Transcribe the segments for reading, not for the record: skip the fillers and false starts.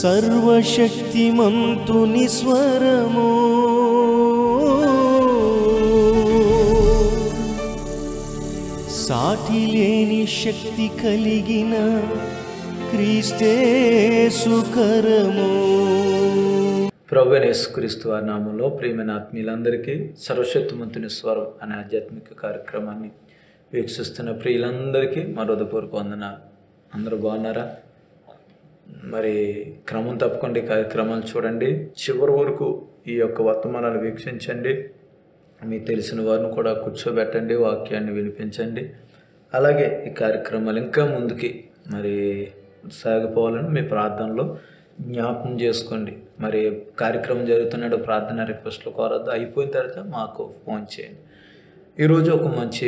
సర్వశక్తిమంతుని స్వరము సాటిలేని శక్తి కలిగిన క్రీస్తేసు కరము. ప్రభువైన యేసుక్రీస్తు వారి నామములో ప్రియమైన ఆత్మీయులందరికీ సర్వశక్తిమంతుని స్వరం అనే ఆధ్యాత్మిక కార్యక్రమాన్ని వీక్షిస్తున్న ప్రియులందరికీ మా హృదయపూర్వక వందనాలు. అందరూ బాగున్నారా? మరి క్రమం తప్పకుండా ఈ కార్యక్రమాలు చూడండి, చివరి వరకు ఈ యొక్క వర్తమానాలు వీక్షించండి. మీకు తెలిసిన వారిని కూడా కూర్చోబెట్టండి, వాక్యాన్ని వినిపించండి. అలాగే ఈ కార్యక్రమాలు ఇంకా ముందుకి మరి సాగిపోవాలని మీ ప్రార్థనలో జ్ఞాపకం చేసుకోండి. మరి కార్యక్రమం జరుగుతున్నప్పుడు ప్రార్థన రిక్వెస్ట్లు కోరద్దు, అయిపోయిన తర్వాత మాకు ఫోన్ చేయండి. ఈరోజు ఒక మంచి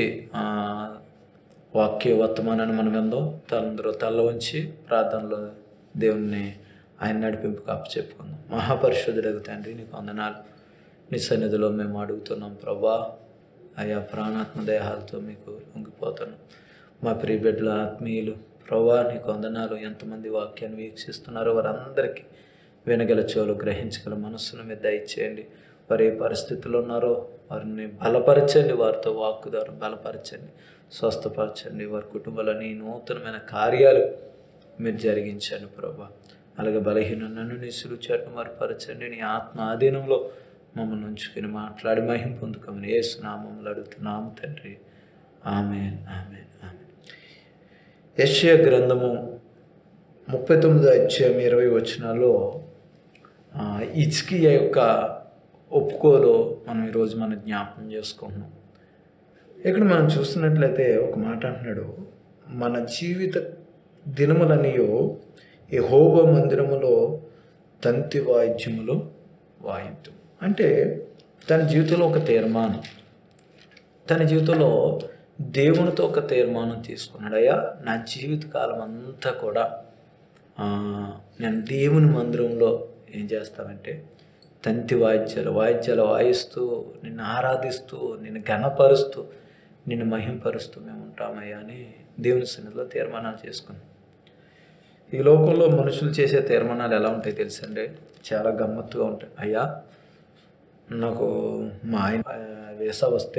వాక్య వర్తమానాన్ని మనం విందాం. అందరూ తల వంచి ప్రార్థనలో దేవుణ్ణి ఆయన నడిపింపుకు అప్పచెప్పుకుందాం. మహాపరిశుద్ధుడగు తండ్రి, నీకు వందనాలు. నీ సన్నిధిలో మేము అడుగుతున్నాం ప్రభా, ఆయా ప్రాణాత్మ దేహాలతో మీకు లొంగిపోతున్నాం. మా ప్రియ బిడ్డల ఆత్మీయులు ప్రభా, నీకు వందనాలు. ఎంతమంది వాక్యాన్ని వీక్షిస్తున్నారో వారందరికీ వినగల చెవులు, గ్రహించగల మనస్సును మీద దయచేయండి. వారు ఏ పరిస్థితుల్లో ఉన్నారో వారిని బలపరచండి, వారితో వాక్కు ద్వారా బలపరచండి, స్వస్థపరచండి. వారి కుటుంబాలని నూతనమైన కార్యాలు మీరు జరిగించండి ప్రభా. అలాగే బలహీన నన్ను నీ సులుచాటును మరుపరచండి. నీ ఆత్మ ఆధీనంలో మమ్మల్ని ఉంచుకుని మాట్లాడి మహిమ పొందుకోమని యేసు నామములో అడుగుతున్నాము తండ్రి, ఆమేన్, ఆమేన్, ఆమేన్. యెషయా గ్రంథము 39వ అధ్యాయం 20వ వచనాల్లో హిజ్కియా యొక్క ఒప్పుకోలు మనం ఈరోజు జ్ఞాపకం చేసుకుంటున్నాం. ఇక్కడ మనం చూస్తున్నట్లయితే ఒక మాట అంటున్నాడు, మన జీవిత దినములనియో యెహోవా మందిరములో తంతి వాయిద్యములు వాయిద్యం. అంటే తన జీవితంలో ఒక తీర్మానం, తన జీవితంలో దేవునితో ఒక తీర్మానం తీసుకున్నాడు. అయ్యా, నా జీవితకాలం అంతా కూడా నేను దేవుని మందిరంలో ఏం చేస్తానంటే తంతి వాయిద్యాలు వాయిస్తూ నిన్ను ఆరాధిస్తూ, నిన్ను ఘనపరుస్తూ, నిన్ను మహింపరుస్తూ మేము ఉంటామయ్యా అని దేవుని సన్నిధిలో తీర్మానాలు చేసుకున్నాం. ఈ లోకంలో మనుషులు చేసే తీర్మానాలు ఎలా ఉంటాయి తెలుసండి? చాలా గమ్మత్తుగా ఉంటాయి. అయ్యా, నాకు మా ఆయన వీసా వస్తే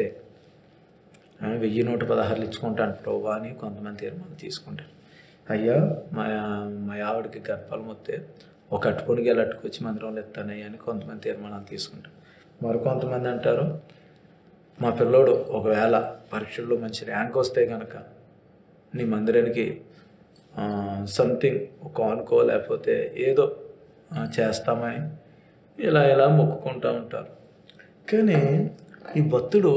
1116 ఇచ్చుకుంటాను ప్రభా అని కొంతమంది తీర్మానం తీసుకుంటారు. అయ్యా, మా ఆవిడకి గర్భాలు వస్తే ఒక అట్టుకొని అట్టుకొచ్చి మందిరంలో ఎత్తానయ్యా అని కొంతమంది తీర్మానాలు తీసుకుంటారు. మరికొంతమంది అంటారు, మా పిల్లోడు ఒకవేళ పరీక్షల్లో మంచి ర్యాంక్ వస్తే కనుక నీ మందిరానికి సంథింగ్ ఒక అనుకో లేకపోతే ఏదో చేస్తామని ఇలా మొక్కుకుంటూ ఉంటారు. కానీ ఈ భక్తుడు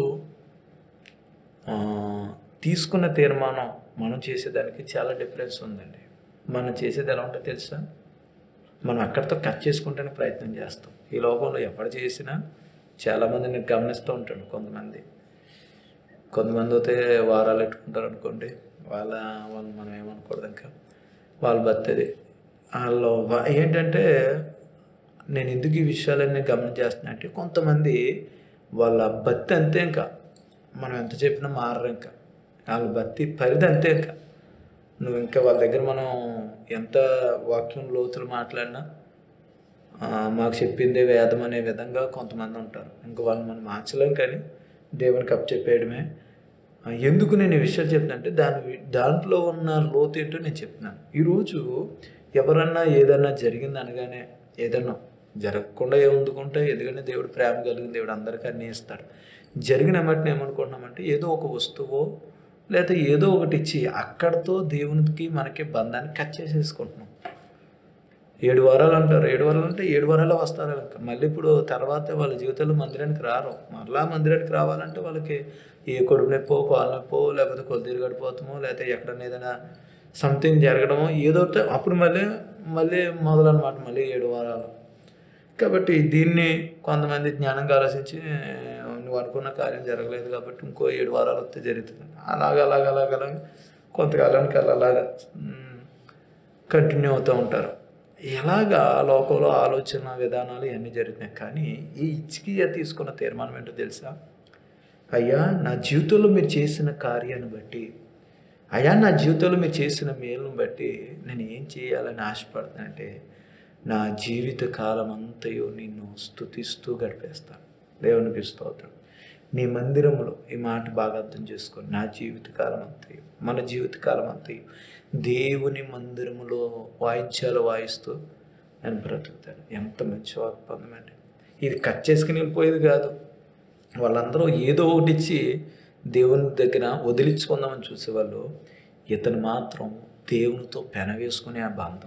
తీసుకున్న తీర్మానం మనం చేసేదానికి చాలా డిఫరెన్స్ ఉందండి. మనం చేసేది ఎలా ఉంటుందో తెలుసా? మనం అక్కడితో కట్ చేసుకుంటానికి ప్రయత్నం చేస్తాం. ఈ లోకంలో ఎప్పుడు చేసినా చాలామంది నేను గమనిస్తూ ఉంటాను. కొంతమంది అయితే వారాలు పెట్టుకుంటారు అనుకోండి, వాళ్ళు మనం ఏమనుకోవద్దు, ఇంకా వాళ్ళు బతుంది. వాళ్ళు ఏంటంటే, నేను ఎందుకు ఈ విషయాలన్నీ గమనించేస్తున్నా అంటే, కొంతమంది వాళ్ళ భక్తి అంతే, ఇంకా మనం ఎంత చెప్పినా మారరు. ఇంకా వాళ్ళ భక్తి పరిధి అంతే. ఇంకా నువ్వు ఇంకా వాళ్ళ దగ్గర మనం ఎంత వాక్యం లోతులు మాట్లాడినా మాకు చెప్పిందే వేదం అనే విధంగా కొంతమంది ఉంటారు. ఇంకా వాళ్ళు మనం మార్చలేం, కానీ దేవునికి అప్పచెప్పేయడమే. ఎందుకు నేను ఈ విషయాలు చెప్తున్నానంటే దాంట్లో ఉన్న లోతు ఏంటో నేను చెప్తున్నాను. ఈరోజు ఎవరన్నా ఏదన్నా జరిగింది అనగానే, ఏదన్నా జరగకుండా ఏముందుకుంటే, ఎందుకంటే దేవుడు ప్రేమ కలిగిన దేవుడు అందరికీ అన్నీ ఇస్తాడు. జరిగిన మట్టిని ఏమనుకుంటున్నామంటే ఏదో ఒక వస్తువో లేదా ఏదో ఒకటి ఇచ్చి అక్కడితో దేవునికి మనకి బంధాన్ని కట్ చేసేసుకుంటున్నాం. 7 వారాలు అంటారు. 7 వారాలు అంటే 7 వారాలు వస్తారు. ఇంకా మళ్ళీ ఇప్పుడు తర్వాత వాళ్ళ జీవితంలో మందిరానికి రారు. మరలా మందిరానికి రావాలంటే వాళ్ళకి ఏ కడుపు నొప్పో, కాలు నొప్పో, లేకపోతే కొద్దిగా గడిపోతామో, లేకపోతే ఎక్కడన్నా ఏదైనా సంథింగ్ జరగడమో ఏదో అప్పుడు మళ్ళీ మొదలన్నమాట, మళ్ళీ 7 వారాలు. కాబట్టి దీన్ని కొంతమంది జ్ఞానంగా ఆలోచించి, నువ్వు అనుకున్న కార్యం జరగలేదు కాబట్టి ఇంకో 7 వారాలు వస్తే జరుగుతుంది. అలాగ కొంతకాలానికి అలాగా కంటిన్యూ అవుతూ ఉంటారు. ఎలాగా లోకంలో ఆలోచన విధానాలు ఇవన్నీ జరుగుతున్నాయి. కానీ ఈ హిజ్కియా తీసుకున్న తీర్మానం ఏంటో తెలుసా? అయ్యా, నా జీవితంలో మీరు చేసిన కార్యాన్ని బట్టి, అయ్యా, నా జీవితంలో మీరు చేసిన మేలును బట్టి నేను ఏం చేయాలని ఆశపడతానంటే, నా జీవిత కాలం అంతయు నిన్ను స్తుతిస్తూ గడిపేస్తాను. దేవునికి స్తోత్రం. నీ మందిరములో ఈ మాట బాగా అర్థం చేసుకొని, నా జీవితకాలం అంతయు, మన జీవితకాలం అంతయు దేవుని మందిరములో వాయిద్యాలు వాయిస్తూ నేను బ్రతుకుతాను. ఎంత మంచి వాగ్దానం అండి. ఇది కట్ చేసుకుని వెళ్ళిపోయేది కాదు. వాళ్ళందరూ ఏదో ఒకటి ఇచ్చి దేవుని దగ్గర వదిలించుకుందామని చూసేవాళ్ళు. ఇతను మాత్రం దేవునితో పెనవేసుకునే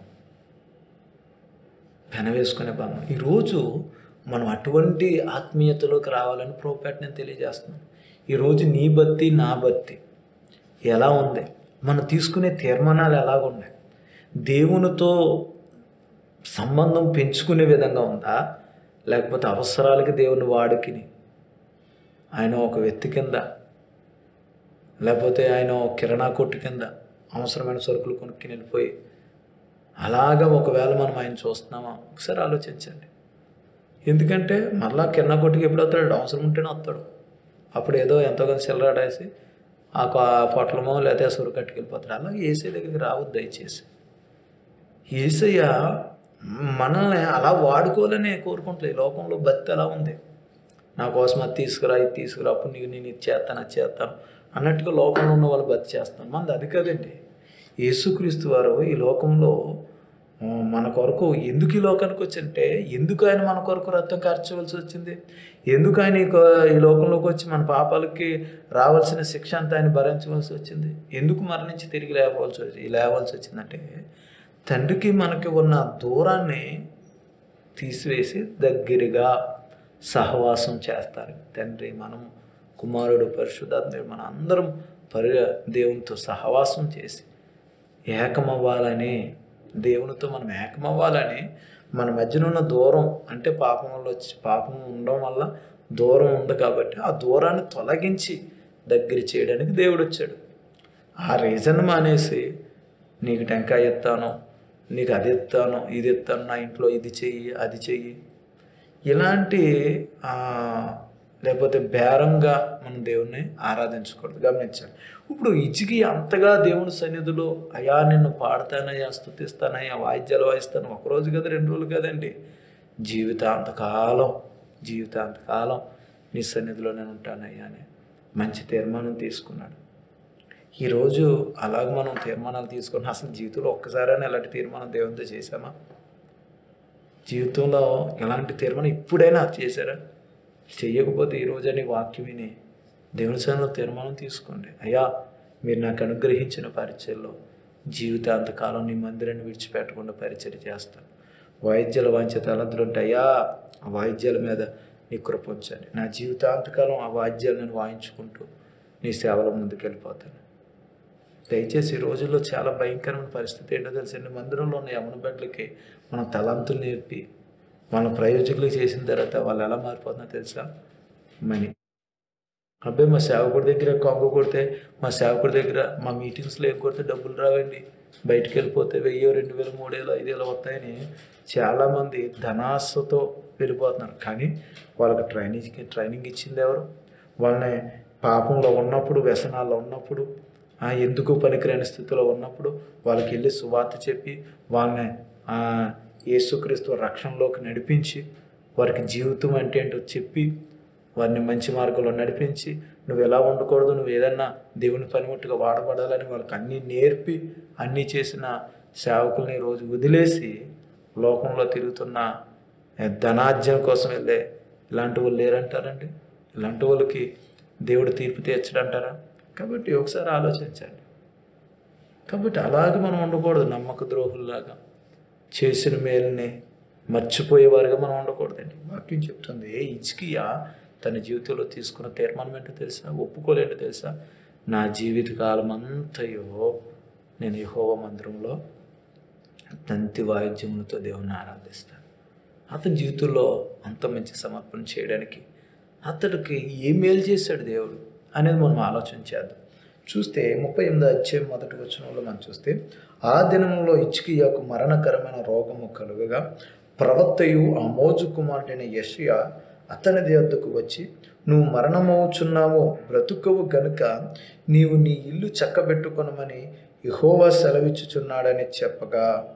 బంధం. ఈరోజు మనం అటువంటి ఆత్మీయతలోకి రావాలని ప్రోపేట నేను తెలియజేస్తున్నాను. ఈరోజు నీ భక్తి నా భక్తి ఎలా ఉంది? మనం తీసుకునే తీర్మానాలు ఎలాగున్నాయి? దేవునితో సంబంధం పెంచుకునే విధంగా ఉందా, లేకపోతే అవసరాలకి దేవుని వాడుకిని ఆయన ఒక వ్యక్తి కింద, లేకపోతే ఆయన కిరాణా కొట్టు కింద అవసరమైన సరుకులు కొనుక్కి వెళ్ళిపోయి అలాగా ఒకవేళ మనం ఆయన చూస్తున్నామా? ఒకసారి ఆలోచించండి. ఎందుకంటే మళ్ళా కిరాణా కొట్టుకి ఎప్పుడు వస్తాడు? అవసరం ఉంటేనే వస్తాడు. అప్పుడు ఏదో ఎంతో కొంత చిల్లరాడేసి ఆ పొట్లమో లేదా సొరు కట్టుకెళ్ళిపోతాడు. అలాగే ఏసై దగ్గరికి రావద్దు దయచేసి. ఏసయ్య మనల్ని అలా వాడుకోవాలని కోరుకుంటలేదు. లోకంలో భక్తి అలా ఉంది. నా కోసం అది తీసుకురా, ఇది తీసుకురా, అప్పుడు నేను ఇది చేస్తాను, అది చేస్తాను అన్నట్టుగా లోకంలో ఉన్న వాళ్ళు భక్తి చేస్తాను. మనది అది కాదండి. యేసుక్రీస్తు వారు ఈ లోకంలో మన కొరకు ఎందుకు ఈ లోకానికి వచ్చంటే, ఎందుకు ఆయన మన కొరకు రక్తం కార్చవలసి వచ్చింది? ఎందుకు ఆయన ఈ లోకంలోకి వచ్చి మన పాపాలకి రావాల్సిన శిక్ష అంతా ఆయన భరించవలసి వచ్చింది? ఎందుకు మరణించి తిరిగి లేవాల్సి వచ్చిందంటే, తండ్రికి మనకి ఉన్న దూరాన్ని తీసివేసి దగ్గరగా సహవాసం చేస్తారు. తండ్రి, మనం, కుమారుడు, పరిశుద్ధాత్ముడు మన అందరం దేవునితో సహవాసం చేసి ఏకమవ్వాలని, దేవునితో మనం ఏకమవ్వాలని, మన మధ్యన ఉన్న దూరం అంటే పాపం ఉండడం వల్ల దూరం ఉంది కాబట్టి ఆ దూరాన్ని తొలగించి దగ్గర చేయడానికి దేవుడు వచ్చాడు. ఆ రీజన్ మానేసి నీకు టెంకాయ ఎత్తాను, నీకు అది ఎత్తాను, ఇది ఎత్తాను, నా ఇంట్లో ఇది చెయ్యి, అది చెయ్యి, ఇలాంటి లేకపోతే బేరంగా మనం దేవుణ్ణి ఆరాధించకూడదు. గమనించాలి. ఇప్పుడు ఇచ్చికి అంతగా దేవుని సన్నిధిలో అయా నిన్ను పాడతానయ్యా, స్తుతిస్తానయ్యా, వాయిద్యాలు వాయిస్తాను, ఒకరోజు కదా 2 రోజులు కదండి, జీవితాంతకాలం నీ సన్నిధిలో నేను ఉంటానయ్యా అని మంచి తీర్మానం తీసుకున్నాడు. ఈరోజు అలాగ మనం తీర్మానాలు తీసుకుని అసలు జీవితంలో ఒక్కసారైనా ఇలాంటి తీర్మానం దేవునితో చేశామా? జీవితంలో ఎలాంటి తీర్మానం ఇప్పుడైనా చేశారా? చెయ్యకపోతే ఈరోజు అని వాక్యం విని దేవుని సన్నిధిలో తీర్మానం తీసుకోండి. అయ్యా, మీరు నాకు అనుగ్రహించిన పరిచర్లో జీవితాంతకాలం నీ మందిరాన్ని విడిచిపెట్టకుండా పరిచర్య చేస్తాను. వాయిద్యాల వాంఛ తలంతులు ఉంటే అయ్యా, ఆ వాయిద్యాల మీద నీ కృప ఉంచండి. నా జీవితాంతకాలం ఆ వాయిద్యాలు నేను వాయించుకుంటూ నీ సేవలో ముందుకెళ్ళిపోతాను. దయచేసి ఈ రోజుల్లో చాలా భయంకరమైన పరిస్థితి ఏంటో తెలుసండి. మందిరంలో ఉన్న యవన బిడ్డలకి మనం తలంతులు నేర్పి మన ప్రయోజకులు చేసిన తర్వాత వాళ్ళు ఎలా మారిపోతుందో తెలుసా? మనీ. అబ్బాయి, మా సేవకుడి దగ్గర కొంగ కొడితే, మా సేవకుడి దగ్గర మా మీటింగ్స్లో ఏం కొడితే డబ్బులు రావండి, బయటికి వెళ్ళిపోతే 1000, 2000, 3000, 5000 వస్తాయని చాలామంది ధనాశతో వెళ్ళిపోతున్నారు. కానీ వాళ్ళకి ట్రైనింగ్ ఇచ్చింది ఎవరు? వాళ్ళని పాపంలో ఉన్నప్పుడు, వ్యసనాల్లో ఉన్నప్పుడు, ఎందుకు పనికిరాని స్థితిలో ఉన్నప్పుడు వాళ్ళకి వెళ్ళి సువార్త చెప్పి వాళ్ళని యేసుక్రీస్తు రక్షణలోకి నడిపించి, వారికి జీవితం అంటే ఏంటో చెప్పి, వారిని మంచి మార్గంలో నడిపించి, నువ్వు ఎలా ఉండకూడదు, నువ్వు ఏదన్నా దేవుని పనిముట్టుగా వాడబడాలని వాళ్ళకి అన్నీ నేర్పి అన్నీ చేసిన సేవకుల్ని రోజు వదిలేసి లోకంలో తిరుగుతున్న ధనార్జన కోసం వెళ్ళే ఇలాంటి వాళ్ళు లేరంటారండి. ఇలాంటి వాళ్ళకి దేవుడు తీర్పు తీర్చడంటారా? కాబట్టి ఒకసారి ఆలోచించండి. కాబట్టి అలాగే మనం ఉండకూడదు. నమ్మక ద్రోహుల్లాగా చేసిన మేలుని మర్చిపోయేవారుగా మనం ఉండకూడదండి. వాక్యం చెప్తుంది, హిజ్కియా తన జీవితంలో తీసుకున్న తీర్మానం ఏంటో తెలుసా? ఒప్పుకోలేంటో తెలుసా? నా జీవితకాలం అంతయో నేను యెహోవా మందిరంలో తంతి వాయిద్యములతో దేవుని ఆరాధిస్తాను. అతని జీవితంలో అంత మంచి సమర్పణ చేయడానికి అతడికి ఏ మేలు చేశాడు దేవుడు అనేది మనం ఆలోచన చేద్దాం. చూస్తే 38వ అధ్యాయం 1వ వచనంలో మనం చూస్తే, ఆ దినంలో హిజ్కియాకు మరణకరమైన రోగము కలుగగా ప్రవక్తయు ఆమోజు కుమారుడైన యెషయా అతని వద్దకు వచ్చి, నువ్వు మరణమవుచున్నావో, బ్రతుకవు గనుక నీవు నీ ఇల్లు చక్కబెట్టుకొనమని యెహోవా సెలవిచ్చుచున్నాడని చెప్పగా,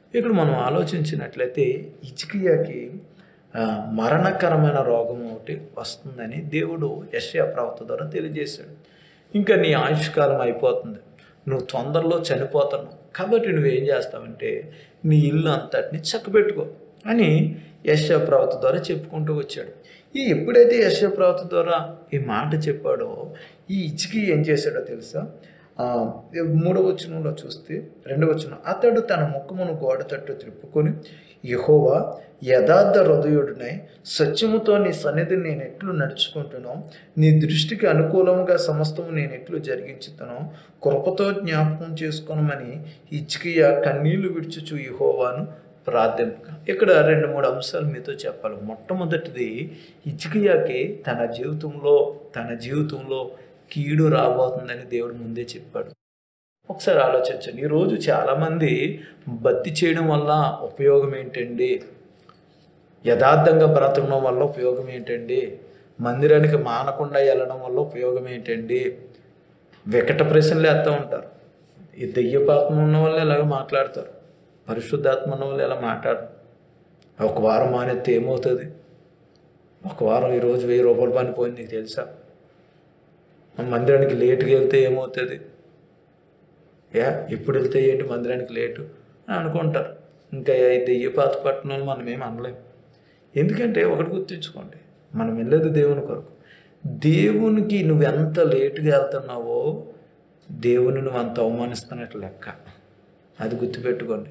ఇక్కడ మనం ఆలోచించినట్లయితే హిజ్కియాకి మరణకరమైన రోగం ఒకటి వస్తుందని దేవుడు యెషయా ప్రవక్త ద్వారా తెలియజేశాడు. ఇంకా నీ ఆయుష్కాలం అయిపోతుంది, నువ్వు తొందరలో చనిపోతున్నావు, కాబట్టి నువ్వేం చేస్తావంటే నీ ఇల్లు అంతటిని చక్కబెట్టుకో అని యెషయా ప్రవక్త ద్వారా చెప్పుకుంటూ వచ్చాడు. ఎప్పుడైతే యెషయా ప్రవక్త ద్వారా ఈ మాట చెప్పాడో ఈ హిజ్కియా ఏం చేశాడో తెలుసా? 3వ వచనంలో చూస్తే 2వ వచనం, అతడు తన ముఖమును గోడ తట్టు త్రిప్పుకొని, యెహోవా యథార్థ హృదయుడినై సత్యముతో నీ సన్నిధిని నేను ఎట్లు నడుచుకుంటునో, నీ దృష్టికి అనుకూలముగా సమస్తము నేను ఎట్లు జరిగించుతానో కృపతో జ్ఞాపకం చేసుకోనమని హిజ్కియా కన్నీళ్లు విడుచుచు యెహోవాను ప్రార్థింపక. ఇక్కడ 2-3 అంశాలు మీతో చెప్పాలి. మొట్టమొదటిది, హిజ్కియాకి తన జీవితంలో కీడు రాబోతుందని దేవుడు ముందే చెప్పాడు. ఒకసారి ఆలోచించండి. ఈరోజు చాలామంది భక్తి చేయడం వల్ల ఉపయోగం ఏంటండి, యథార్థంగా బ్రతకడం వల్ల ఉపయోగం ఏంటండి, మందిరానికి మానకుండా వెళ్ళడం వల్ల ఉపయోగం ఏంటండి, వికట ప్రశ్నలు వేస్తూ ఉంటారు. ఈ దెయ్యపాత్మ ఉన్న వాళ్ళు ఎలాగ మాట్లాడతారు, పరిశుద్ధాత్మ ఉన్న వాళ్ళు ఎలా మాట్లాడరు. ఒక వారం మానేస్తే ఏమవుతుంది? ఒక వారం ఈరోజు 1000 రూపాయల పని పోయింది, నీకు తెలుసా? మందిరానికి లేటుగా వెళ్తే ఏమవుతుంది? ఎప్పుడు వెళ్తే ఏంటి మందిరానికి లేటు అని అనుకుంటారు. ఇంకా దెయ్యపాత పట్టణంలో మనం ఏం అనలేము. ఎందుకంటే ఒకటి గుర్తుంచుకోండి, మనం వెళ్ళేది దేవుని కొరకు. దేవునికి నువ్వు ఎంత లేటుగా వెళ్తున్నావో దేవుని నువ్వు అంత అవమానిస్తున్నట్లు లెక్క. అది గుర్తుపెట్టుకోండి.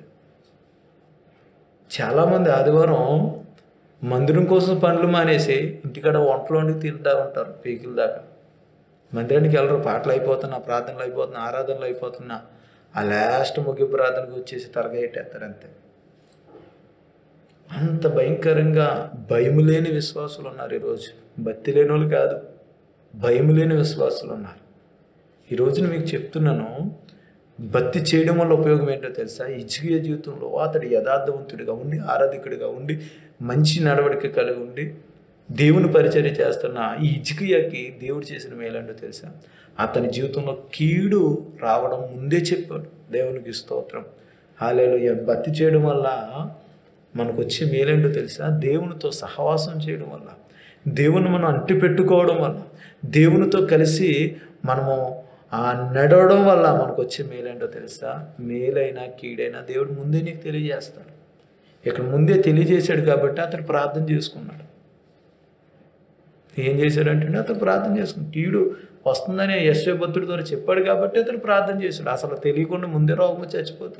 చాలామంది ఆదివారం మందిరం కోసం పనులు మానేసి ఇంటికాడ వంటలు వండి తింటూ ఉంటారు పీకిల దాకా. మందిరానికి వెళ్ళరు, పాటలు అయిపోతున్నా, ప్రార్థనలు అయిపోతున్నా, ఆరాధనలు అయిపోతున్నా, ఆ లాస్ట్ ముగింపు ప్రార్థనకు వచ్చేసి తరగేట్టేస్తారు అంతే. అంత భయంకరంగా భయం లేని విశ్వాసులు ఉన్నారు ఈరోజు. భక్తి లేని వాళ్ళు కాదు, భయం లేని విశ్వాసులు ఉన్నారు. ఈరోజు మీకు చెప్తున్నాను, భక్తి చేయడం వల్ల ఉపయోగం ఏంటో తెలుసా? హిజ్కియా జీవితంలో అతడు యథార్థవంతుడిగా ఉండి, ఆరాధికుడిగా ఉండి, మంచి నడవడిక కలిగి ఉండి దేవుని పరిచర్య చేస్తున్న ఈ హిజ్కియాకి దేవుడు చేసిన మేలంటో తెలుసా? అతని జీవితంలో కీడు రావడం ముందే చెప్పాడు. దేవునికి స్తోత్రం, హల్లెలూయా. భక్తి చేయడం వల్ల మనకు వచ్చే మేలేంటో తెలుసా? దేవునితో సహవాసం చేయడం వల్ల, దేవుని మనం అంటి పెట్టుకోవడం వల్ల, దేవునితో కలిసి మనము నడవడం వల్ల మనకు వచ్చే మేలేంటో తెలుసా? మేలైనా కీడైనా దేవుడు ముందే నీకు తెలియజేస్తాడు. ఇక్కడ ముందే తెలియజేశాడు కాబట్టి అతడు ప్రార్థన చేసుకున్నాడు. ఏం చేశాడంటే అతను ప్రార్థన చేసుకుని కీడు వస్తుందని యెషయా భక్తుడి ద్వారా చెప్పాడు కాబట్టి అతను ప్రార్థన చేశాడు. అసలు తెలియకుండా ముందే రోగం చచ్చిపోతే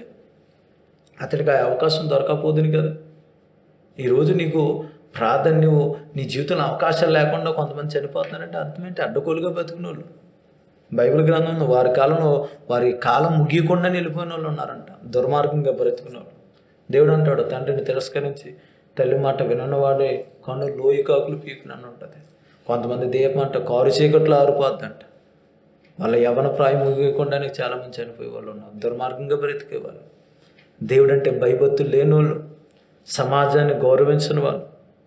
అతడికి ఆ అవకాశం దొరకకపోతుంది కదా. ఈరోజు నీకు ప్రార్థన, నువ్వు నీ జీవితంలో అవకాశాలు లేకుండా కొంతమంది చనిపోతున్నారంటే అర్థం ఏంటి? అడ్డకోలుగా బతికిన వాళ్ళు. బైబిల్ గ్రంథంలో వారి కాలం ముగియకుండా వెళ్ళిపోయిన వాళ్ళు ఉన్నారంట, దుర్మార్గంగా బ్రతికిన వాళ్ళు. దేవుడు అంటాడు, తండ్రిని తిరస్కరించి తల్లి మాట వినవాడే కన్ను లోయి కాకులు పీకునని ఉంటుంది. కొంతమంది దీపం అంట కారు చీకట్లో ఆరిపోద్దంట. వాళ్ళ యవ్వన ప్రాయం ముగియకుండానే చాలామంది చనిపోయే వాళ్ళు ఉన్నారు, దుర్మార్గంగా బ్రతికే వాళ్ళు. దేవుడు అంటే భయభక్తులు లేని వాళ్ళు, సమాజాన్ని గౌరవించని వాళ్ళు,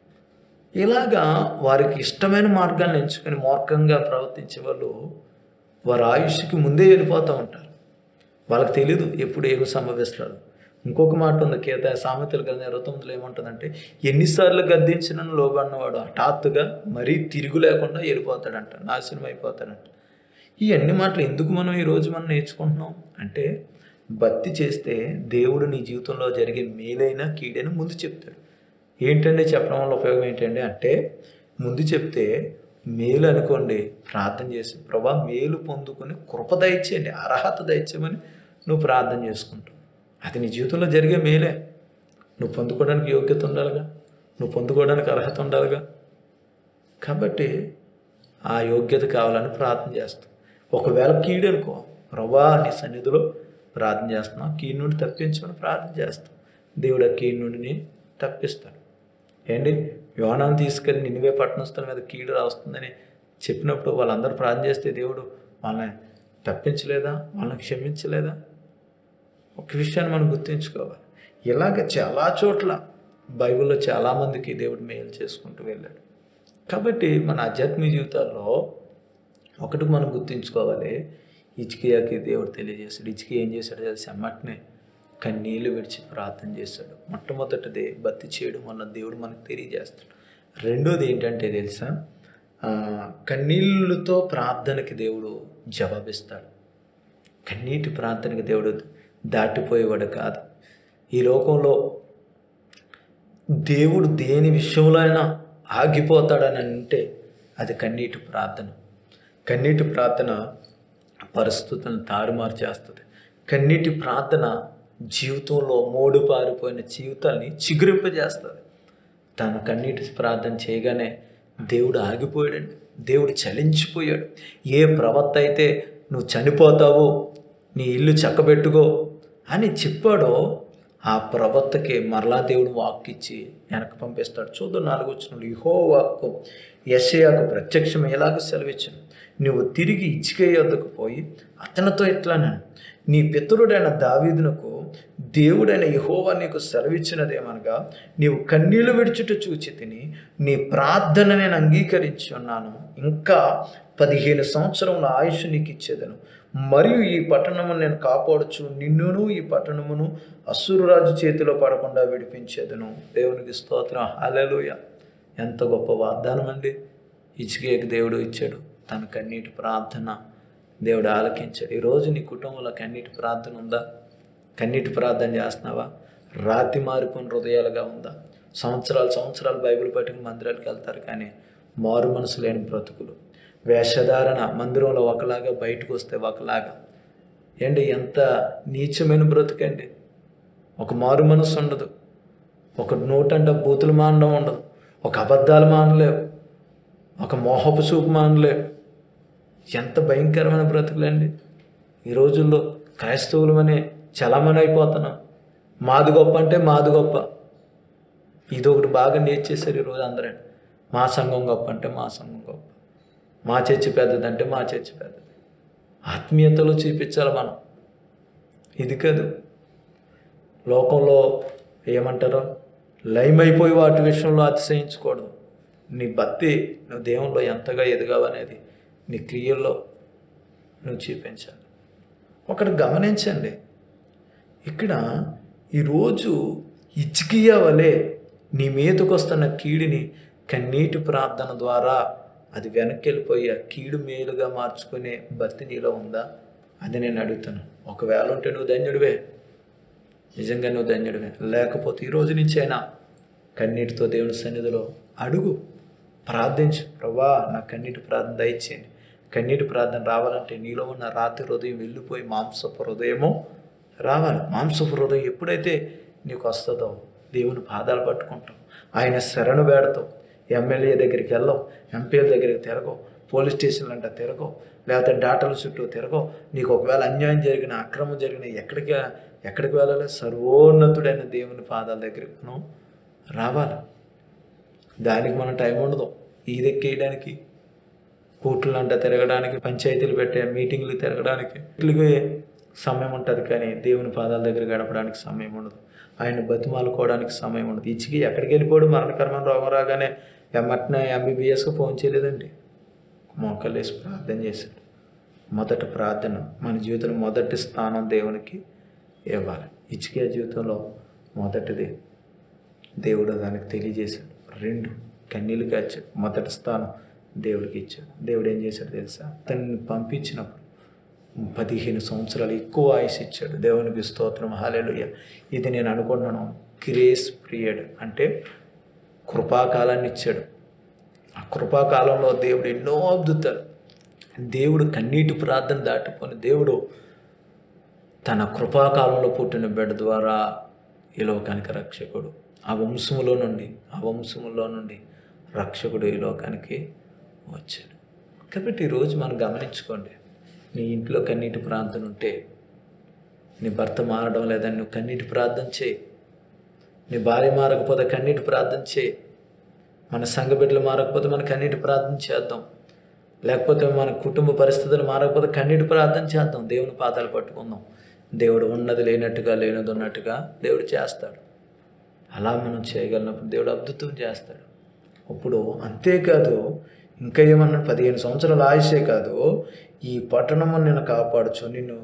ఇలాగా వారికి ఇష్టమైన మార్గాన్ని ఎంచుకొని మూర్ఖంగా ప్రవర్తించే వాళ్ళు వారి ఆయుష్కి ముందే వెళ్ళిపోతూ ఉంటారు. వాళ్ళకి తెలీదు ఎప్పుడు ఏమో సంభవిస్తారు. ఇంకొక మాట ఉంది, సామెతల గ్రంథం 29లో ఏముంటుందంటే, ఎన్నిసార్లు గద్దించిన లోబడినవాడు హఠాత్తుగా మరీ తిరుగు లేకుండా వెళ్ళిపోతాడంట, నాశనం అయిపోతాడంట. ఈ అన్ని మాటలు ఎందుకు మనం ఈరోజు నేర్చుకుంటున్నాం అంటే, భక్తి చేస్తే దేవుడు నీ జీవితంలో జరిగే మేలైనా కీడైనా ముందు చెప్తాడు. ఏంటంటే చెప్పడం వల్ల ఉపయోగం ఏంటంటే అంటే, ముందు చెప్తే మేలు అనుకోండి, ప్రార్థన చేసి ప్రభా మేలు పొందుకొని కృప దయచేయండి, అర్హత దయచేయమని నువ్వు ప్రార్థన చేసుకుంటావు. అది నీ జీవితంలో జరిగే మేలే. నువ్వు పొందుకోవడానికి యోగ్యత ఉండాలిగా, నువ్వు పొందుకోవడానికి అర్హత ఉండాలిగా. కాబట్టి ఆ యోగ్యత కావాలని ప్రార్థన చేస్తావు. ఒకవేళ కీడు అనుకో, ప్రభా నీ సన్నిధిలో ప్రార్థన చేస్తున్నావు, కీడు నుండి తప్పించమని ప్రార్థన చేస్తావు. దేవుడు ఆ కీడు నుండి తప్పిస్తాడు. ఏంటి, యోనాను తీసుకెళ్ళి నినివే పట్టణస్థలం మీద కీడు వస్తుందని చెప్పినప్పుడు వాళ్ళందరూ ప్రార్థన చేస్తే దేవుడు వాళ్ళని తప్పించలేదా, వాళ్ళని క్షమించలేదా? ఒక విషయాన్ని మనం గుర్తుంచుకోవాలి. ఇలాగ చాలా చోట్ల బైబిల్లో చాలామందికి దేవుడు మేలు చేసుకుంటూ వెళ్ళాడు. కాబట్టి మన ఆధ్యాత్మిక జీవితాల్లో ఒకటి మనం గుర్తుంచుకోవాలి, హిజ్కియాకి దేవుడు తెలియజేశాడు. హిజ్కియా ఏం చేశాడు తెలిసి, అమ్మటినే కన్నీళ్ళు విడిచి ప్రార్థన చేశాడు. మొట్టమొదటిది భక్తి చేయడం వల్ల దేవుడు మనకు తెలియజేస్తాడు. రెండోది ఏంటంటే తెలుసా, కన్నీళ్ళతో ప్రార్థనకి దేవుడు జవాబిస్తాడు. కన్నీటి ప్రార్థనకి దేవుడు దాటిపోయేవాడు కాదు. ఈ లోకంలో దేవుడు దేని విషయంలో అయినా ఆగిపోతాడని అంటే అది కన్నీటి ప్రార్థన. కన్నీటి ప్రార్థన పరిస్థితులను తారుమారు చేస్తుంది. కన్నీటి ప్రార్థన జీవితంలో మోడు పారిపోయిన జీవితాన్ని చిగురింపజేస్తుంది. తన కన్నీటి ప్రార్థన చేయగానే దేవుడు ఆగిపోయాడండి. దేవుడు చలించిపోయాడు. ఏ ప్రవక్త అయితే నువ్వు చనిపోతావో, నీ ఇల్లు చక్కబెట్టుకో అని చెప్పాడో ఆ ప్రవక్తకి మరలా దేవుడు వాక్కిచ్చి వెనక్కి పంపిస్తాడు. చూద్దాం 4వ వచనంలో యెహోవాకు యెషయాకు ప్రత్యక్షం ఎలాగ సెలవిచ్చాను, నువ్వు తిరిగి హిజ్కియా యొద్దకు పోయి అతనితో ఇట్లానను, నీ పితరుడైన దావీదునకు దేవుడైన యెహోవా నీకు సెలవిచ్చినదేమనగా, నీవు కన్నీళ్లు విడుచుట చూచి తిని నీ ప్రార్థన నేను అంగీకరించి ఉన్నాను. ఇంకా 15 సంవత్సరముల ఆయుష్ నీకు ఇచ్చేదను. మరియు ఈ పట్టణమును నేను కాపాడుచు నిన్నును ఈ పట్టణమును అశ్షూరు రాజు చేతిలో పడకుండా విడిపించేదను. దేవునికి స్తోత్రం, హల్లెలూయా. ఎంత గొప్ప వాగ్దానం అండి హిజ్కియాకి దేవుడు ఇచ్చాడు. తన కన్నీటి ప్రార్థన దేవుడు ఆలకించాడు. ఈరోజు నీ కుటుంబంలో కన్నీటి ప్రార్థన ఉందా? కన్నీటి ప్రార్థన చేస్తున్నావా? రాతి మారిపోయిన హృదయాలుగా ఉందా? సంవత్సరాలు బైబిల్ పట్టుకుని మందిరాలకు వెళ్తారు, కానీ మారు మనసు లేని బ్రతుకులు. వేషధారణ మందిరంలో ఒకలాగా, బయటకు వస్తే ఒకలాగా. ఏంటి ఎంత నీచమైన బ్రతుకండి. ఒక మారు మనసు ఉండదు, ఒక నోటంటే బూతులు మానడం ఉండదు, ఒక అబద్ధాలు మానలేవు, ఒక మోహపు చూపు మానలేవు. ఎంత భయంకరమైన బ్రతుకులండి. ఈ రోజుల్లో క్రైస్తవులమనే చలమని అయిపోతున్నాం. మాది గొప్ప అంటే మాది గొప్ప. ఇదొకటి బాగా నేర్చేశారు ఈరోజు అందరూ. మా సంఘం గొప్ప అంటే మా సంఘం గొప్ప, మా చర్చి పెద్దదంటే మా చర్చి పెద్దది. ఆత్మీయతలో చూపించాలి మనం. ఇది కాదు లోకంలో ఏమంటారో లయమైపోయి వాటి విషయంలో అతిశయించకూడదు. నీ భక్తి నువ్వు దేవునిలో ఎంతగా ఎదగావనేది నీ క్రియల్లో నువ్వు చూపించాలి. ఒకటి గమనించండి, ఇక్కడ ఈరోజు హిజ్కియా వలె నీ మీదకు వస్తున్న కీడుని కన్నీటి ప్రార్థన ద్వారా అది వెనక్కి వెళ్ళిపోయి ఆ కీడు మేలుగా మార్చుకునే భక్తి నీలో ఉందా? అది నేను అడుగుతాను. ఒకవేళ ఉంటే నువ్వు ధన్యుడివే, నిజంగా నువ్వు ధన్యుడివే. లేకపోతే ఈరోజు నుంచైనా కన్నీటితో దేవుని సన్నిధిలో అడుగు, ప్రార్థించు. ప్రభువా నా కన్నీటి ప్రార్థన దయచేయండి. కన్నీటి ప్రార్థన రావాలంటే నీలో ఉన్న రాతి హృదయం వెళ్ళిపోయి మాంసపు హృదయము రావాలి. మాంసపు హృదయం ఎప్పుడైతే నీకు వస్తుందో దేవుని పాదాలు పట్టుకుంటావు, ఆయన శరణు వేడతావు. ఎమ్మెల్యే దగ్గరికి వెళ్ళవు, ఎంపీల దగ్గరికి తిరగవు, పోలీస్ స్టేషన్లు అంటే తిరగవు, లేకపోతే డాటాల చుట్టూ తిరగవు. నీకు ఒకవేళ అన్యాయం జరిగిన, అక్రమం జరిగిన ఎక్కడికి వెళ్ళాలి? సర్వోన్నతుడైన దేవుని పాదాల దగ్గరికి మనం రావాలి. దానికి మన టైం ఉండదు. ఈదెక్కేయడానికి, కోర్టులు అంటే తిరగడానికి, పంచాయతీలు పెట్టే మీటింగ్లు తిరగడానికి వీటికి సమయం ఉంటుంది, కానీ దేవుని పాదాల దగ్గర గడపడానికి సమయం ఉండదు. ఆయన బతిమాలుకోవడానికి సమయం ఉండదు. ఇచ్చికి ఎక్కడికి వెళ్ళిపోయాడు? మరణకరమైన రోగం రాగానే ఎమ్మటినే ఎంబీబీఎస్కి ఫోన్ చేయలేదండి, మోకాళ్ళు వేసి ప్రార్థన చేశాడు. మొదటి ప్రార్థన మన జీవితంలో మొదటి స్థానం దేవునికి ఇవ్వాలి. హిజ్కియా జీవితంలో మొదటిది దేవుడు దానికి తెలియజేశాడు. 2 కన్నీళ్ళు కాచాడు. మొదటి స్థానం దేవుడికి ఇచ్చాడు. దేవుడు ఏం చేశాడు తెలుసా? తనని పంపించినప్పుడు 15 సంవత్సరాలు ఎక్కువ ఆయుష్ ఇచ్చాడు. దేవునికి స్తోత్రం, హల్లెలూయా. ఇది నేను అనుకుంటున్నాను గ్రేస్ పీరియడ్ అంటే కృపాకాలాన్ని ఇచ్చాడు. ఆ కృపాకాలంలో దేవుడు ఎన్నో అద్భుతాలు, దేవుడు కన్నీటి ప్రార్థన దాటిపోని దేవుడు తన కృపాకాలంలో పుట్టిన బిడ్డ ద్వారా ఈ లోకానికి రక్షకుడు. ఆ వంశములో నుండి రక్షకుడు ఈ లోకానికి వచ్చాడు. కాబట్టి ఈరోజు మనం గమనించుకోండి, నీ ఇంట్లో కన్నీటి ప్రార్థన ఉంటే, నీ భర్త మారడం లేదని నువ్వు కన్నీటి ప్రార్థన చేయి. నీ భార్య మారకపోతే కన్నీటి ప్రార్థన చేయి. మన సంఘ బిడ్డలు మారకపోతే మన కన్నీటి ప్రార్థన చేద్దాం. లేకపోతే మన కుటుంబ పరిస్థితులు మారకపోతే కన్నీటి ప్రార్థన చేద్దాం. దేవుని పాదాలు పట్టుకుందాం. దేవుడు ఉన్నది లేనట్టుగా, లేనిది ఉన్నట్టుగా దేవుడు చేస్తాడు. అలా మనం చేయగలిగినప్పుడు దేవుడు అద్భుతం చేస్తాడు. ఇప్పుడు అంతేకాదు, ఇంకా ఏమన్నా 15 సంవత్సరాల ఆయుషే కాదు, ఈ పట్టణము నిన్ను కాపాడుచు నిన్ను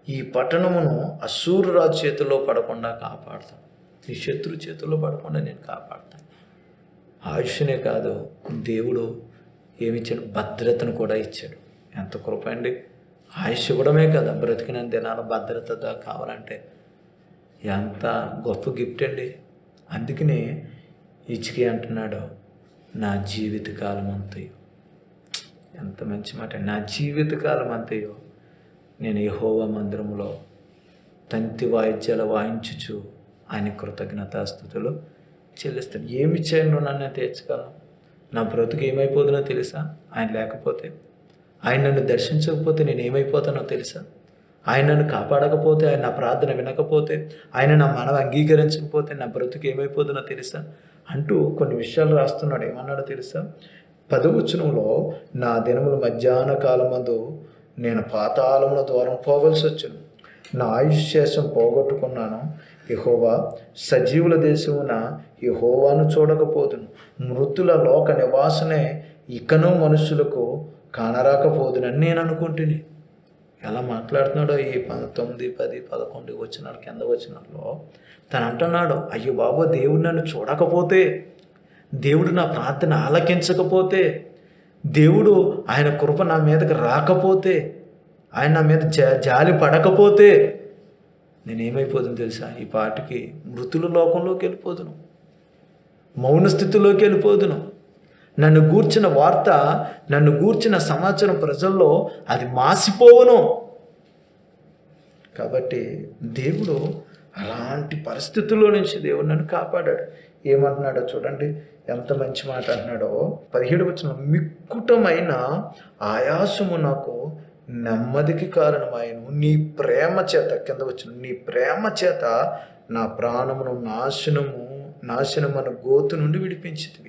ఈ పట్టణమును అశ్షూరు రాజు చేతిలో పడకుండా కాపాడుతాను, నీ శత్రు చేతుల్లో పడకుండా నేను కాపాడుతాను. ఆయుష్నే కాదు, దేవుడు ఏమిచ్చాడు? భద్రతను కూడా ఇచ్చాడు. ఎంత కృప అండి! ఆయుష్ ఇవ్వడమే కదా, బ్రతికిన దినాల భద్రత కావాలంటే ఎంత గొప్ప గిఫ్ట్ అండి. అందుకనే ఇచ్చికి అంటున్నాడు, నా జీవితకాలం అంతయో. ఎంత మంచి మాట! నా జీవితకాలం అంతయో నేను యెహోవా మందిరంలో తంతి వాయిద్యాలు వాయించుచు ఆయన కృతజ్ఞతాస్తుతులు చెల్లిస్తాను. ఏమి చేయను నన్ను తీర్చగలను? నా బ్రతుకు ఏమైపోతుందో తెలుసా? ఆయన లేకపోతే, ఆయన నన్ను దర్శించకపోతే నేను ఏమైపోతానో తెలుసా? ఆయన నన్ను కాపాడకపోతే, ఆయన నా ప్రార్థన వినకపోతే, ఆయన నా మనవి అంగీకరించకపోతే నా బ్రతుకు ఏమైపోతుందో తెలుసా అంటూ కొన్ని విషయాలు రాస్తున్నాడు. ఏమన్నాడో తెలుసా? 10వ వచనంలో, నా దినములు మధ్యాహ్న కాలమందు నేను పాతాళముల ద్వారం పోవలసి వచ్చును, నా ఆయుష్ శేషం పోగొట్టుకున్నాను. యెహోవా సజీవుల దేశమున యెహోవాను చూడకపోదును, మృతుల లోక నివాసనే ఇకను మనుషులకు కానరాకపోదునని నేను అనుకుంటుని. ఎలా మాట్లాడుతున్నాడో ఈ 9, 10, 11 వచనాలు కింద వచనాల్లో తను అంటున్నాడు, అయ్యో బాబు, దేవుడు నన్ను చూడకపోతే, దేవుడు నా ప్రార్థన ఆలకించకపోతే, దేవుడు ఆయన కృప నా మీదకి రాకపోతే, ఆయన నా మీద జాలి పడకపోతే నేనేమైపోతుంది తెలుసా? ఈ పాటికి మృతుల లోకంలోకి వెళ్ళిపోదును, మౌన స్థితిలోకి వెళ్ళిపోదును. నన్ను గూర్చిన వార్త, నన్ను గూర్చిన సమాచారం ప్రజల్లో అది మాసిపోవును. కాబట్టి దేవుడు అలాంటి పరిస్థితుల్లో నుంచి దేవుడు నన్ను కాపాడాడు. ఏమంటున్నాడో చూడండి, ఎంత మంచి మాట అంటున్నాడో. 17వ వచనం, మిక్కుటమైన ఆయాసము నాకు నెమ్మదికి కారణమైన నీ ప్రేమ చేత, కింద వచ్చిన నీ ప్రేమ చేత నా ప్రాణమును నాశనమను గోతు నుండి విడిపించితివి.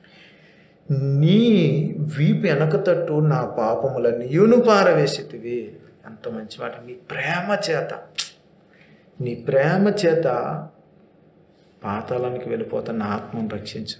నీ వీపు వెనక తట్టు నా పాపములన్నీయును పారవేసితివి. ఎంత మంచి మాట! నీ ప్రేమ చేత, నీ ప్రేమ చేత పాతాళానికి వెళ్ళిపోతున్న ఆత్మను రక్షించు.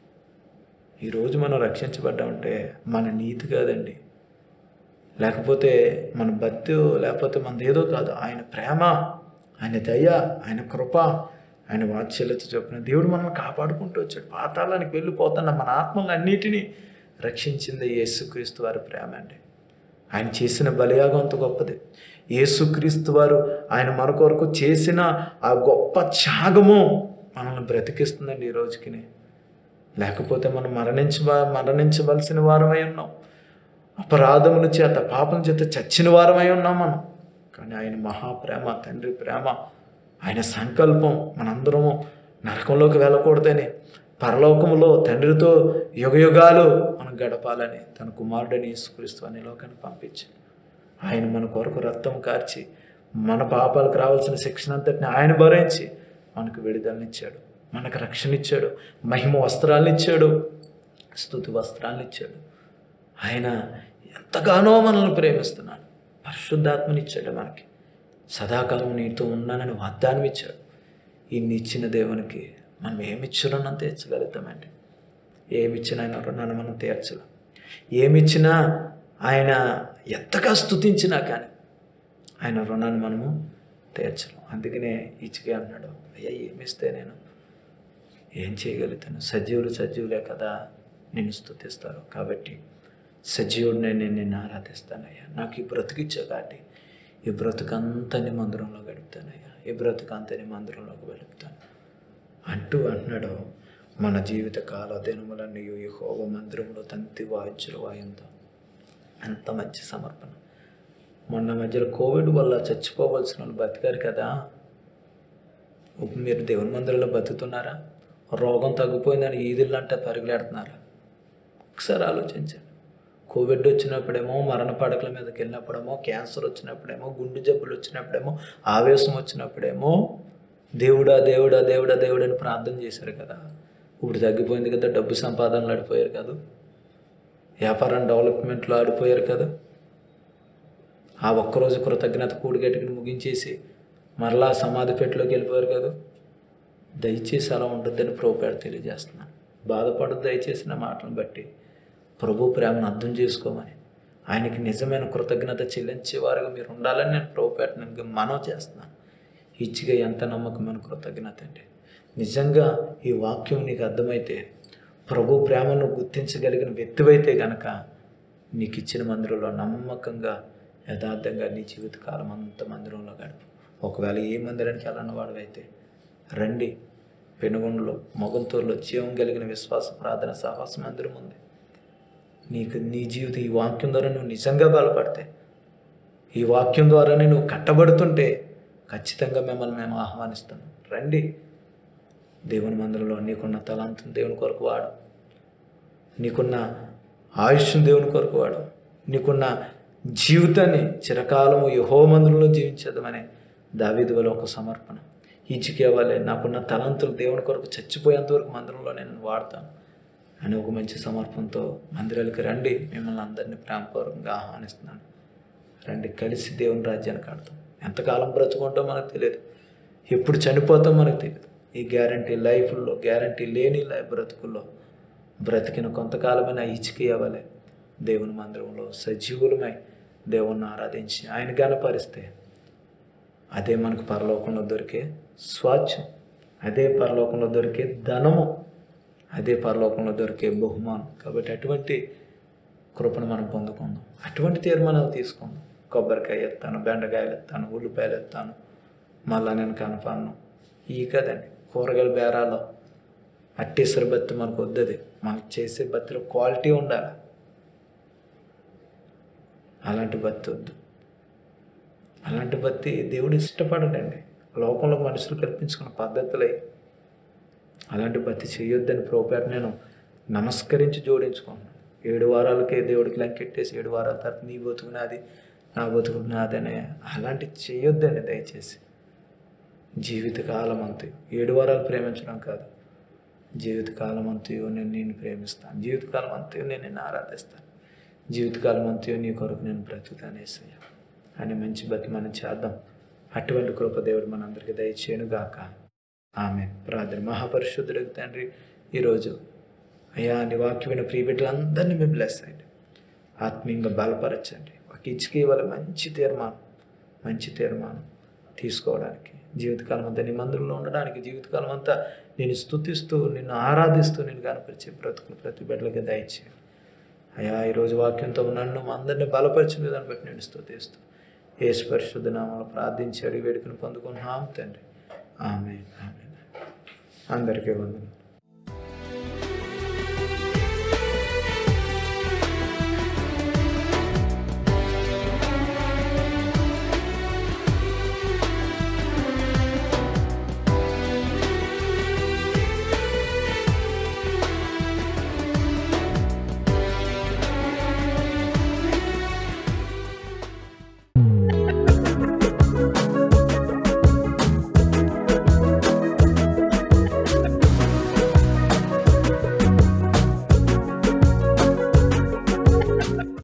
ఈరోజు మనం రక్షించబడ్డామంటే మన నీతి కాదండి, లేకపోతే మన భక్తి, లేకపోతే మనది ఏదో కాదు. ఆయన ప్రేమ, ఆయన దయ, ఆయన కృప, ఆయన వాత్సల్యత చొప్పున దేవుడు మనల్ని కాపాడుకుంటూ వచ్చాడు. పాతాళానికి వెళ్ళిపోతున్న మన ఆత్మలను అన్నిటినీ రక్షించింది యేసుక్రీస్తు వారి ప్రేమ అండి. ఆయన చేసిన బలియాగం అంత గొప్పది. యేసుక్రీస్తు వారు ఆయన మన కొరకు చేసిన ఆ గొప్ప త్యాగము మనల్ని బ్రతికిస్తుందండి ఈ రోజుకి. లేకపోతే మనం మరణించవలసిన వారమై ఉన్నాం. అపరాధముల చేత, పాపం చేత చచ్చిన వారమై ఉన్నాం మనం. కానీ ఆయన మహాప్రేమ, తండ్రి ప్రేమ, ఆయన సంకల్పం మనందరము నరకంలోకి వెళ్ళకూడదని, పరలోకములో తండ్రితో యుగయుగాలు మనం గడపాలని తన కుమారుడని యేసుక్రీస్తు అనే లోకాన్ని పంపించాడు. ఆయన మన కొరకు రక్తం కార్చి మన పాపాలకు రావాల్సిన శిక్షణ అంతటిని ఆయన భరించి మనకు విడుదలనిచ్చాడు, మనకు రక్షణ ఇచ్చాడు, మహిమ వస్త్రాలను ఇచ్చాడు, స్తుతి వస్త్రాలను ఇచ్చాడు. ఆయన ఎంతగానో మనల్ని ప్రేమిస్తున్నాడు. పరిశుద్ధాత్మని ఇచ్చాడు మనకి. సదాకాలం నీతో ఉన్నానని వాగ్దానం ఇచ్చాడు. ఇన్ని ఇచ్చిన దేవునికి మనం ఏమిచ్చినా తీర్చగలుగుతామండి. ఏమిచ్చినా ఆయన రుణాన్ని మనం తీర్చలేం. ఏమిచ్చినా ఆయన ఎంతగా స్తుతించినా కానీ ఆయన రుణాన్ని మనము తీర్చలేం. అందుకనే ఇచ్చికే అన్నాడు, అయ్యా ఏమిస్తే నేను ఏం చేయగలుగుతాను? సజీవులే కదా నిన్ను స్తుతిస్తారు. కాబట్టి సజీవుడిని నేను నిన్ను ఆరాధిస్తానయ్యా. నాకు ఈ బ్రతుకిచ్చా కాబట్టి ఈ బ్రతుకంతా నీ మందిరంలో గడుపుతానయ్యా, ఈ బ్రతుకంతా నీ మందిరంలోకి వెళుపుతాను అంటున్నాడు. మన జీవిత కాల దినములన్నీ యెహోవా మందిరంలో తంతి వాయిద్యుల వాయింతో. ఎంత మంచి సమర్పణ! మొన్న మధ్యలో కోవిడ్ వల్ల చచ్చిపోవలసిన వాళ్ళు బతికారు కదా. మీరు దేవుని మందిరంలో బతుకుతున్నారా? రోగం తగ్గిపోయిందని ఈదులంటే పరుగులాడుతున్నారా? ఒకసారి ఆలోచించండి. కోవిడ్ వచ్చినప్పుడేమో మరణ పడకల మీదకి వెళ్ళినప్పుడేమో, క్యాన్సర్ వచ్చినప్పుడేమో, గుండె జబ్బులు వచ్చినప్పుడేమో, ఆవేశం వచ్చినప్పుడేమో దేవుడా దేవుడా దేవుడా దేవుడు అని ప్రార్థన చేశారు కదా. ఇప్పుడు తగ్గిపోయింది కదా, డబ్బు సంపాదనలు ఆడిపోయారు కదా, వ్యాపారం డెవలప్మెంట్లో ఆడిపోయారు కదా. ఆ ఒక్కరోజు కృతజ్ఞత కూడిగట్టుకుని ముగించేసి మరలా సమాధి పెట్టలోకి వెళ్ళిపోయారు కదా. దయచేసి అలా ఉండొద్దని ప్రభుపేట తెలియజేస్తున్నాను. బాధపడద్దు దయచేసి నా మాటలను బట్టి. ప్రభు ప్రేమను అర్థం చేసుకోమని, ఆయనకి నిజమైన కృతజ్ఞత చెల్లించేవారుగా మీరు ఉండాలని నేను ప్రభుపేటనికి మనవి చేస్తున్నాను. ఇచ్చిగా ఎంత నమ్మకమైన కృతజ్ఞత అండి. నిజంగా ఈ వాక్యం నీకు అర్థమైతే, ప్రభు ప్రేమను గుర్తించగలిగిన వ్యక్తివైతే గనక నీకు ఇచ్చిన మందిరంలో నమ్మకంగా యథార్థంగా నీ జీవితకాలం అంత మందిరంలో గడుపు. ఒకవేళ ఏ మందిరానికి వెళ్ళని వాడివైతే రండి, పెనుగొండలో మొగంతూరులో జీవం కలిగిన విశ్వాస ప్రార్థన సహవాస మందిరం ఉంది. నీకు నీ జీవితం ఈ వాక్యం ద్వారా నువ్వు నిజంగా బలపడితే, ఈ వాక్యం ద్వారానే నువ్వు కట్టబడుతుంటే ఖచ్చితంగా మిమ్మల్ని మేము ఆహ్వానిస్తాం. రండి, దేవుని మందిరంలో నీకున్న తలాంతుని దేవుని కొరకు వాడు, నీకున్న ఆయుష్ను దేవుని కొరకు వాడు, నీకున్న జీవితాన్ని చిరకాలము యెహోవా మందిరంలో జీవించేద్దామనే దావీదు వల్ల ఒక సమర్పణ. హిజ్కియా వలె నాకున్న తలాంతులు దేవుని కొరకు చచ్చిపోయేంత వరకు మందిరంలో నేను వాడతాను అని ఒక మంచి సమర్పణతో మందిరాలకు రండి. మిమ్మల్ని అందరినీ ప్రేమపూర్వకంగా ఆహ్వానిస్తున్నాను. రండి, కలిసి దేవుని రాజ్యాన్ని కడతాం. ఎంతకాలం బ్రతుకుంటాం మనకు తెలియదు, ఎప్పుడు చనిపోతాం మనకు తెలియదు. ఈ గ్యారంటీ లైఫ్లో, గ్యారంటీ లేని బ్రతుకుల్లో బ్రతికిన కొంతకాలమైన హిజ్కియా వలె దేవుని మందిరంలో సజీవులమై దేవుణ్ణి ఆరాధించి ఆయన గణపరిస్తే అదే మనకు పరలోకంలో దొరికే స్వాచ్ఛం, అదే పరలోకంలో దొరికే ధనము, అదే పరలోకంలో దొరికే బహుమానం. కాబట్టి అటువంటి కృపను మనం పొందుకుందాం, అటువంటి తీర్మానాలు తీసుకుందాం. కొబ్బరికాయ ఎత్తాను, బెండకాయలు ఎత్తాను, ఉల్లిపాయలు ఎత్తాను, మళ్ళా నేను కనపడను ఈ కదండి. కూరగాయల బేరాలో అట్టేసరి బత్తి మనకు వద్దది. మనకు చేసే బత్తిలో క్వాలిటీ ఉండాలి. అలాంటి బత్తి వద్దు, అలాంటి బత్తి దేవుడు ఇష్టపడడండి. లోకంలో మనుషులు కల్పించుకున్న పద్ధతులై అలాంటి బత్తి చేయొద్దని ప్రభుపేట నేను నమస్కరించి జోడించుకున్నాను. 7 వారాలకే దేవుడికి లెంకెట్టేసి 7 వారాల తర్వాత నీ బతుకు నాది, నా బతుకు నాదనే అలాంటి చేయొద్దండి దయచేసి. జీవితకాలం అంతయు 7 వారాలు ప్రేమించడం కాదు, జీవితకాలం అంతయు నేను ప్రేమిస్తాను, జీవితకాలం అంతయు నేను నిన్ను ఆరాధిస్తాను, జీవితకాలం అంతయు నీ కొరకు నేను బ్రతుకుతాను యేసయ్య అని మంచి బతి మనం చేద్దాం. అటువంటి కృప దేవుడు మనందరికీ దయచేయునుగాక. ఆమేన్. ప్రార్థన. మహాపరిశుద్ధుడికి తండ్రి, ఈరోజు అయ్యా నీ వాక్యమైన ప్రియ బిడ్డలందరినీ మేము బ్లెస్ అయ్యండి, ఆత్మీయంగా బలపరచండి. ఒక హిజ్కియా వలె మంచి తీర్మానం తీసుకోవడానికి, జీవితకాలం అంతా నీ మందిరంలో ఉండడానికి, జీవితకాలం అంతా నేను స్తుతిస్తూ నిన్ను ఆరాధిస్తూ నేను కనపరిచే బ్రతుకులు ప్రతి బిడ్డలకి దయచేయండి అయ్యా. ఈరోజు వాక్యంతో నన్ను అందరినీ బలపరిచిన విధాన్ని బట్టి నేను స్తుతిస్తూ యేసు పరిశుద్ధ నామములో ప్రార్థించి అడిగి వేడుకను పొందుకున్నాం తండ్రి. ఆమేన్. అందరికీ వందనాలు.